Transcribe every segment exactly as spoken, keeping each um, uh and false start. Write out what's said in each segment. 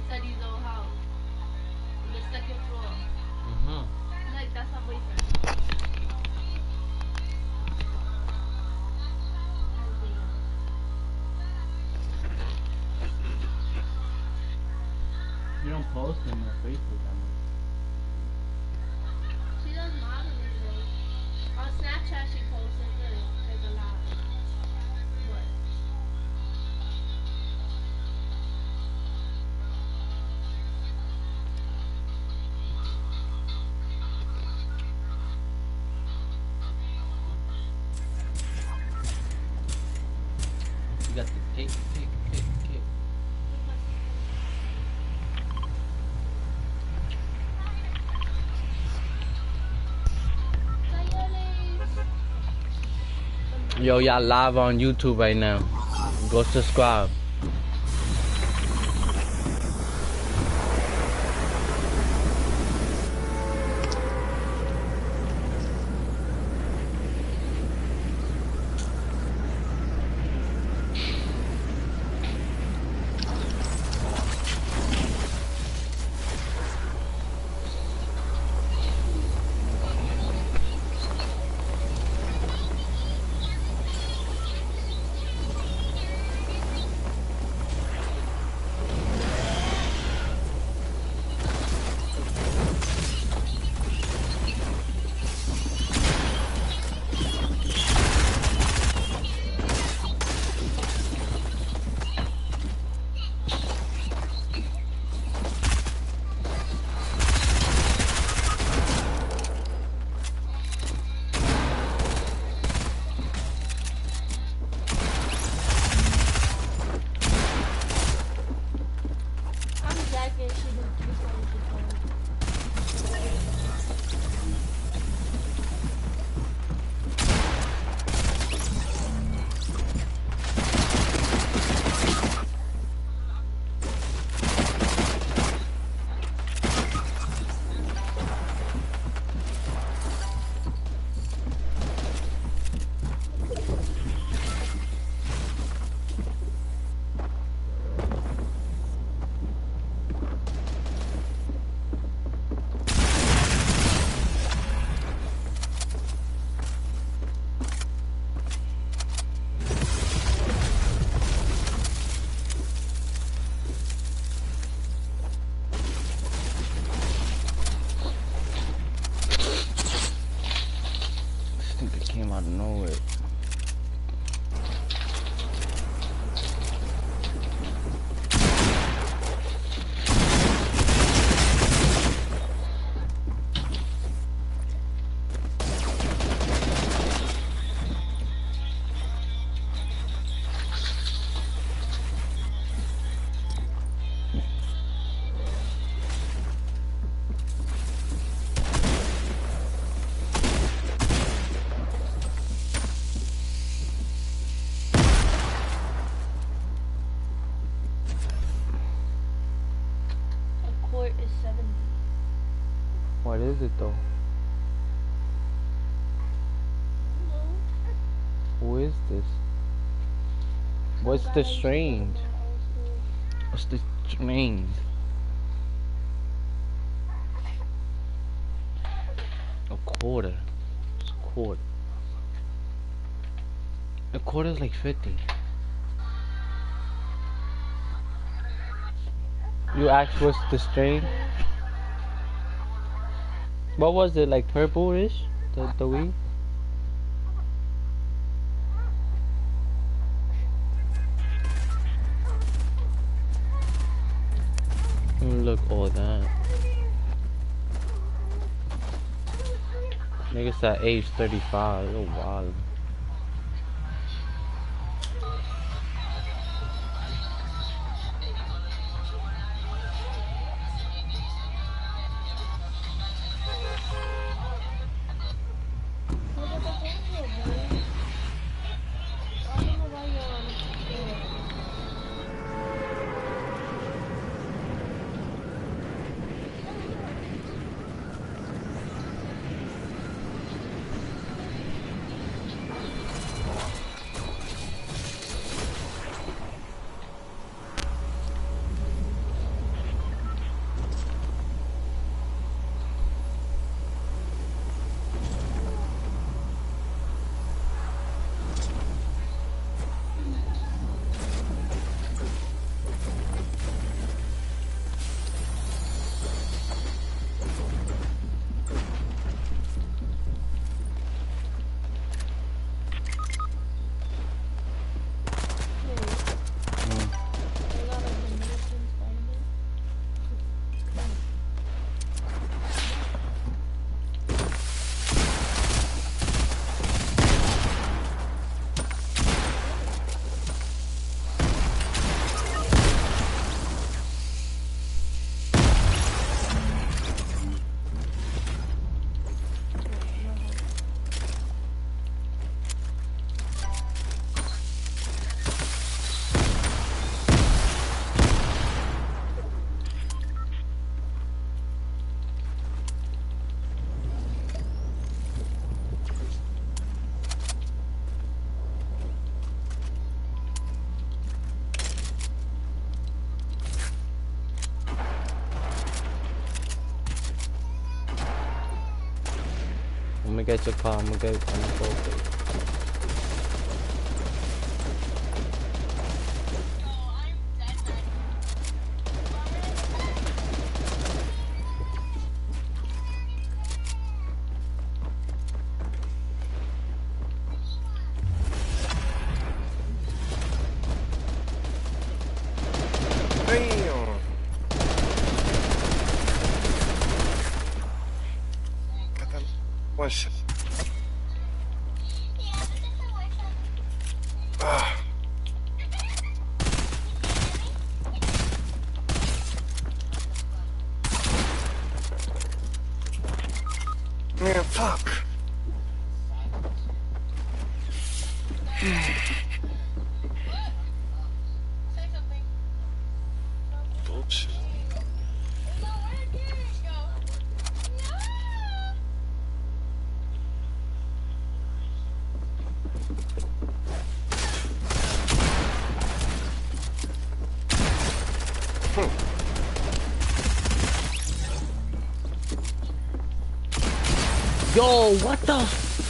Study's old house. On the second floor. Mm-hmm. Like, that's our boyfriend. Isaiah. You don't post on your Facebook that much. She does modeling though. On Snapchat she posts it, like a lot. But You got the pick, pick, pick, pick. Yo, y'all live on YouTube right now. Go subscribe. I'm jacking. She do three times the phone. This nigga came out of nowhere. A quart is seventy. What is it though? Who is this? What's the strain? What's the strain? A quarter. It's a quarter. A quarter is like fifty. You asked what's the strain? What was it, like purple-ish? The, the weed? Look, all that. Niggas at age thirty-five, oh wow. gonna get your car. I'm gonna get. I'm gonna go for it. Damn. Got that one shot. Ah. Man, fuck. Bullshit. Yo, what the?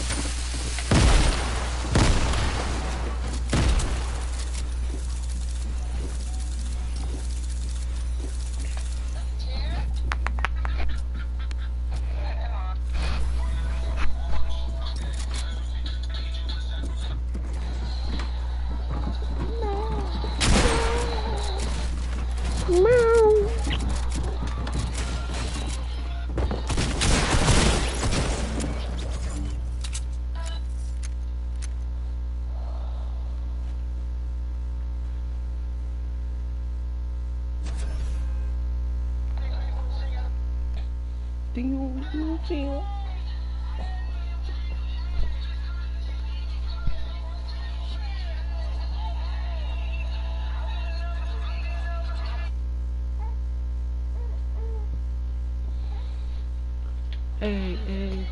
Hey, hey.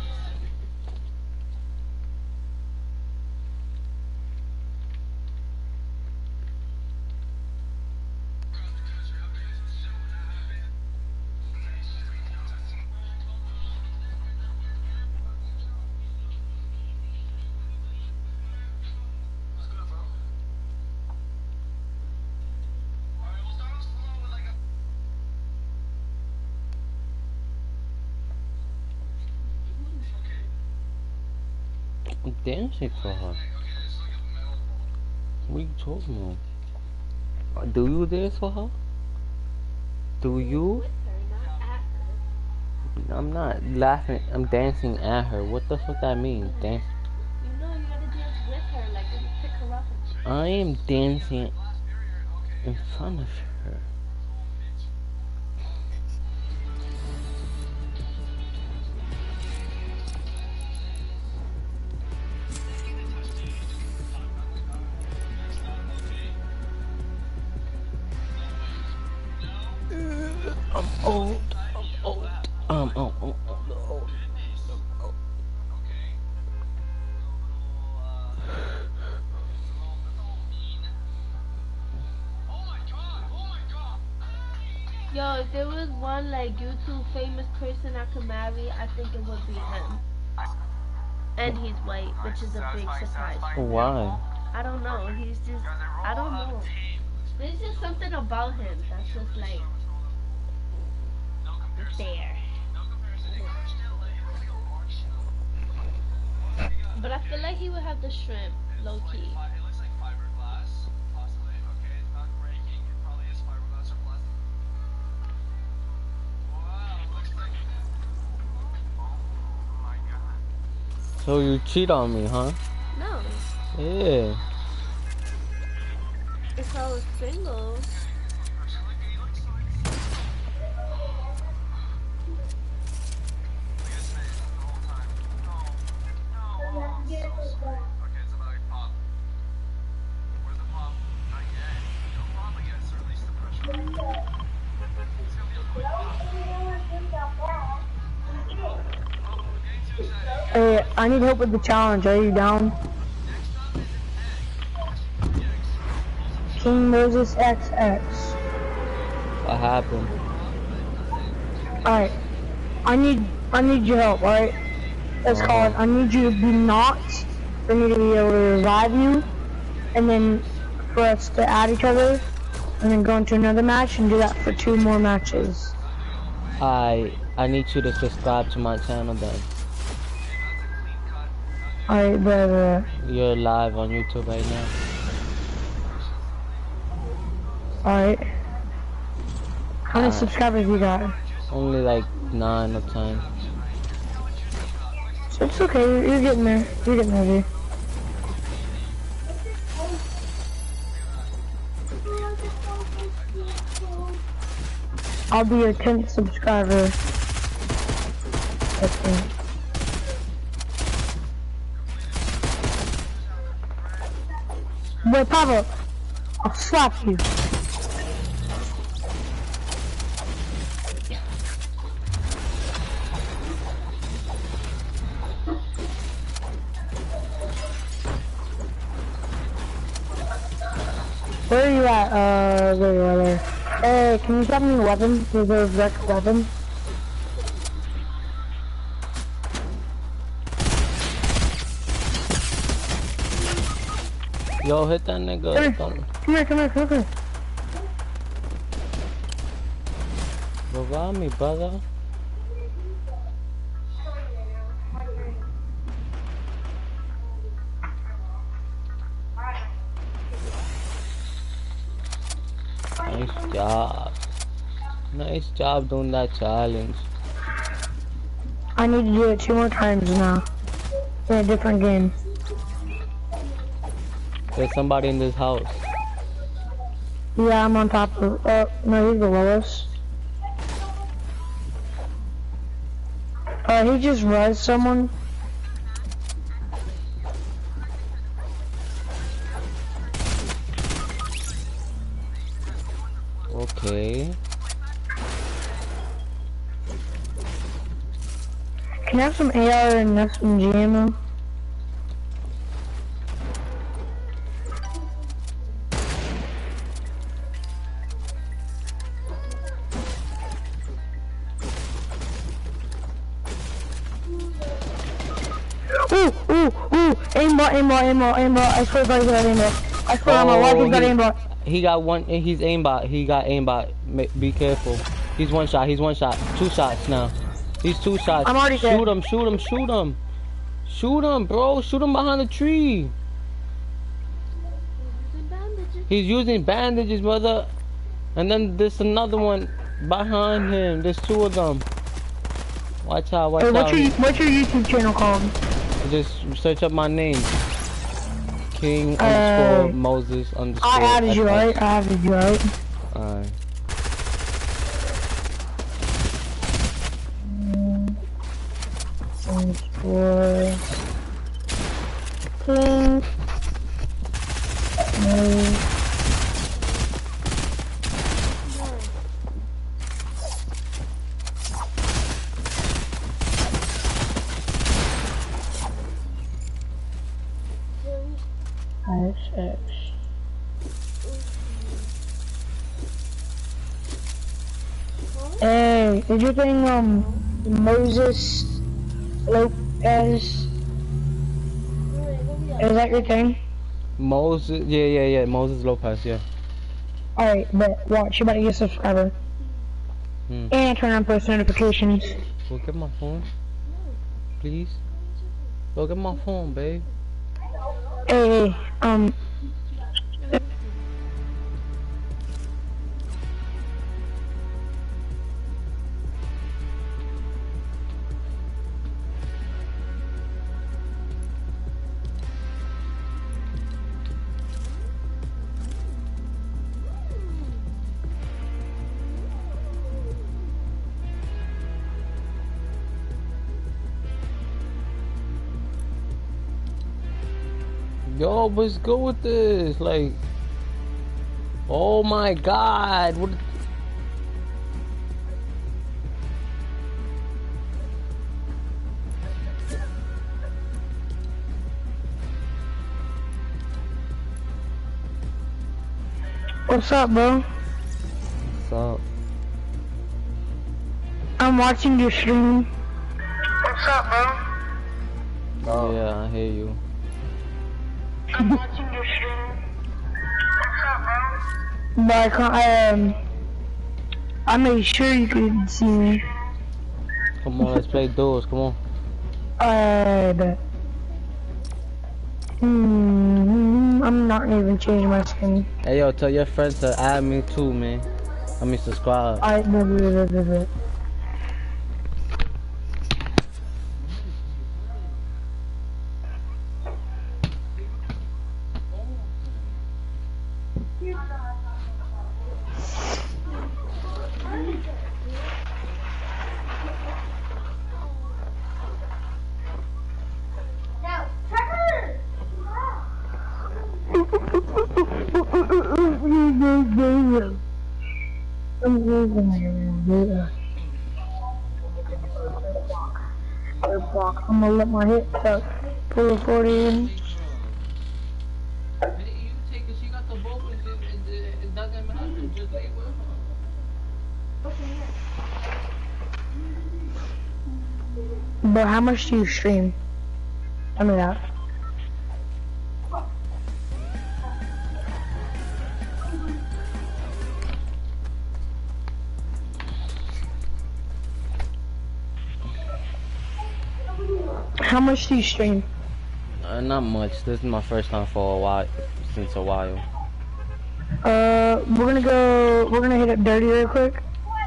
I'm dancing for her. What are you talking about? Do you dance for her? Do you? With her, not at her. I'm not laughing. I'm dancing at her. What the fuck that mean? Dance. You know you gotta dance with her, like when you pick her up and shit. I am dancing in front of her. I'm old. I'm old. I'm old. I'm old. I'm old. Yo, if there was one like YouTube famous person I could marry, I think it would be him. And he's white, which is a big surprise. Why? I don't know. He's just, I don't know. There's just something about him that's just like there. But I feel like he would have the shrimp, low key. So you cheat on me, huh? No, Yeah. if I was single. Hey, I need help with the challenge. Are you down? King Moses X X. What happened? Alright. I need I need your help, alright? It's Uh-huh. called I need you to be knocked for me to be able to revive you, and then for us to add each other, and then go into another match and do that for two more matches. I I need you to subscribe to my channel then. Alright, but uh, You're live on YouTube right now. alright. How many Alright. subscribers you got? Only like nine or ten. So it's okay, you're, you're getting there. You're getting there, dude. I'll be your tenth subscriber. I think. Wait, Pablo, I'll slap you. Where are you at? Uh, there you are there. Hey, can you drop me a weapon? Is there a direct weapon? Yo, hit that nigga. Come here, Don't come here, come here, come here. revive me, brother. Nice job. Nice job doing that challenge. I need to do it two more times now. In a different game. There's somebody in this house. Yeah, I'm on top of, uh, no, he's below us. Uh, he just res someone. Okay. Can I have some A R and S M G ammo? Ooh, ooh, ooh, aimbot, aimbot, aimbot, aimbot. I swear to God, he's got aimbot. I swear on my life, he's got he, aimbot. he got one. He's aimbot. He got aimbot. Ma- Be careful. He's one shot. He's one shot. Two shots now. He's two shots. I'm already dead. Shoot him. Shoot him. Shoot him. Shoot him, bro. Shoot him behind the tree. He's using bandages, brother. And then there's another one behind him. There's two of them. Watch out. Watch Hey, out. what's your, what's your YouTube channel called? Just search up my name. King Uh, underscore Moses underscore. I added you, F X. right? I added you, right? Alright. Underscore. King. No. X X. Hey, did you think um Moses Lopez? Is that your thing? Moses, yeah, yeah, yeah. Moses Lopez, yeah. Alright, but watch, you about to get a subscriber. Hmm. And turn on post notifications. Go get my phone, please. Go get my phone, babe. Hey, hey, um. Yo, let's go with this. Like, oh my God, what? What's up, bro? What's up? I'm watching your stream. What's up, bro? Yeah, I hear you. I'm watching your stream. But I can't, I, um, I made sure you could see me. Come on, let's play duels. Come on. I bet. Hmm, I'm not gonna even change my skin. Hey, yo, tell your friends to add me too, man. I mean, subscribe. I, blah, blah, blah, blah, blah. I'm gonna let my hip tuck pull a forty in. But how much do you stream? Tell me that. How much do you stream? Uh, not much. This is my first time for a while, since a while. Uh, we're gonna go. We're gonna hit up Dirty real quick.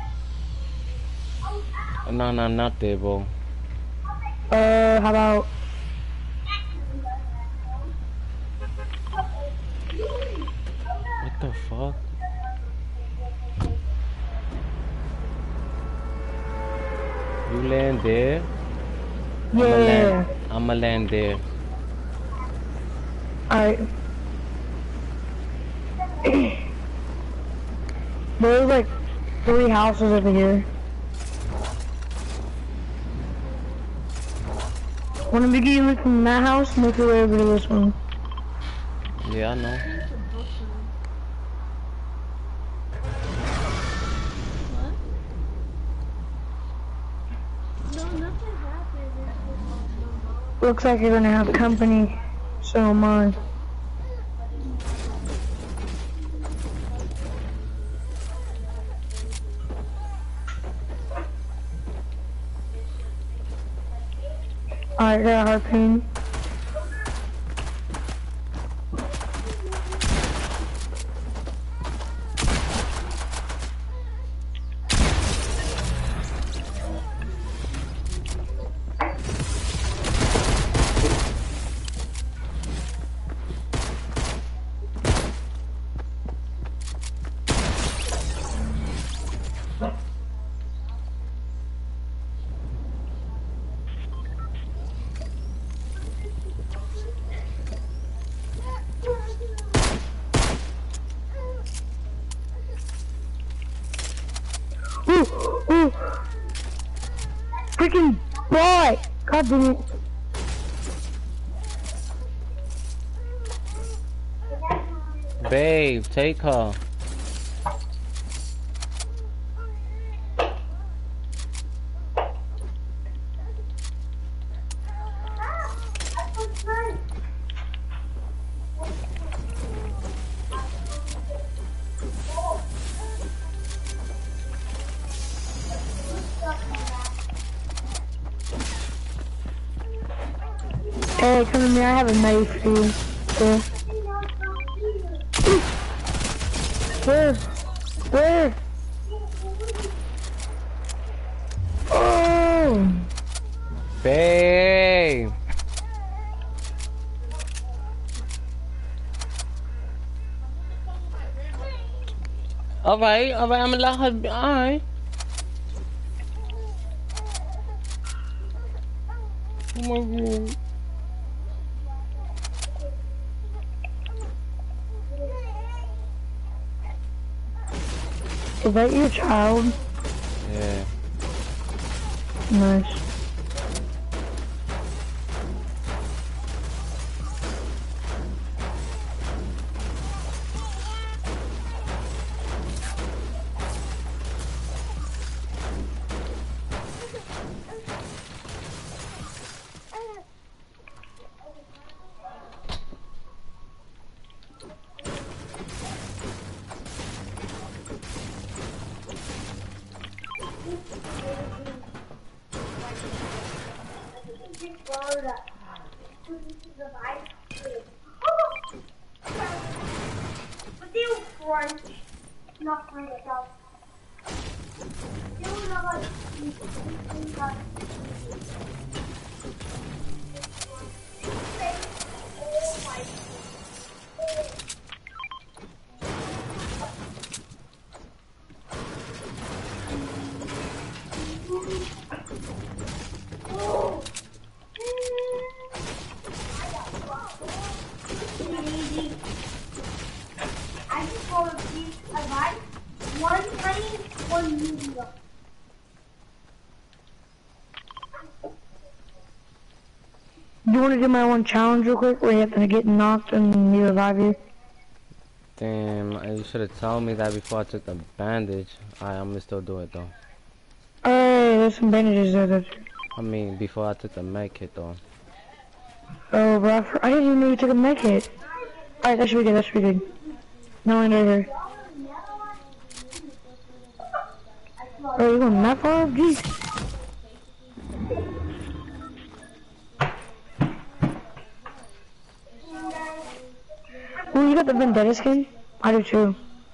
No, no, not there, bro. Uh, how about? What the fuck? You land there? Yeah. I'ma land, I'ma land there. Alright. There's like three houses over here. When we get you from that house, make your way over to this one. Yeah, I know. Looks like you're gonna have company, so am I. Alright, got a harpoon. Ooh, ooh. Freaking boy! God damn it. Babe, take her. Hey, come to me, I have a knife for you. Where? Where? Where? Oh! Babe. Alright, alright, I'm gonna let her be, alright. Oh my god. Is that your child? Yeah. Nice. Do you want to do my one challenge real quick where you have to get knocked and you revive you? Damn, you should have told me that before I took the bandage. Alright, I'm gonna still do it though. Hey, there's some bandages there. That... I mean, before I took the med kit though. Oh, bro, I didn't even know you took a med kit. Alright, that should be good, that should be good. No one right here. Oh, you're going that far? Jeez. Oh, you got the Vendetta skin? I do too.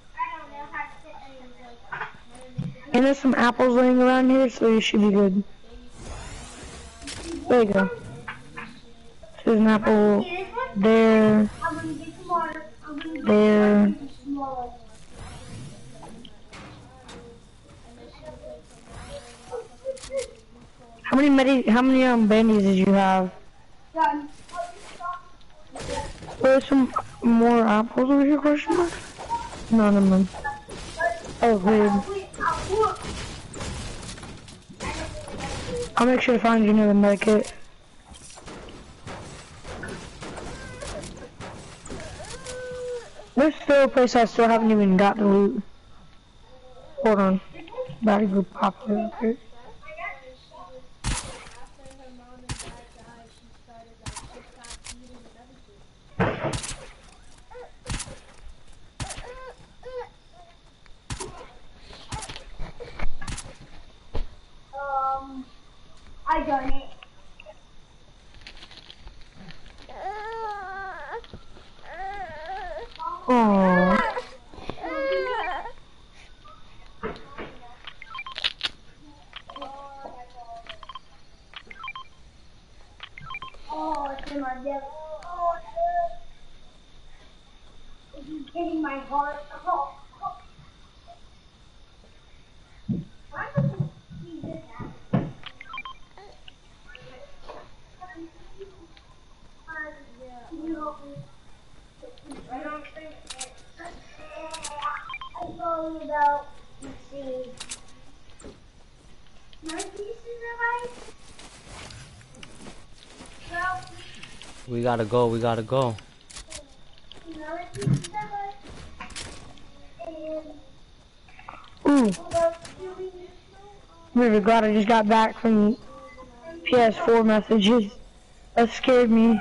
And there's some apples laying around here, so you should be good. There you go. There's an apple there, there. How many medi how many um bandies did you have? There's some more apples over here, question mark? No, no, no. Oh, weird. I'll make sure to find you another med kit. There's still a place I still haven't even got to loot. Hold on. About to go pop it real quick. Um, I done it. Aww. Oh, it's in my belly. Oh, it's hitting my heart. Oh, oh. Why does it see this happen? I don't think I go about, let's see, nine pieces of ice? Well, We gotta go, we gotta go. nine pieces of ice. And Ooh. about doing Really glad I just got back from P S four messages. That scared me.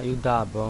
you die, bro.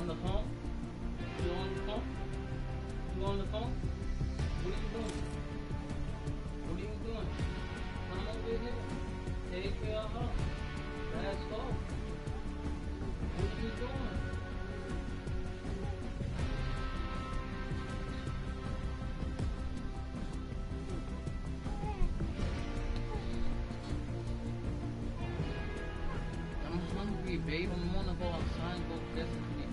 on the phone? You on the phone? You on the phone? What are you doing? What are you doing? Come over here. Take care of her. Let's go. What are you doing? I'm hungry, babe. I wanna go outside and go get some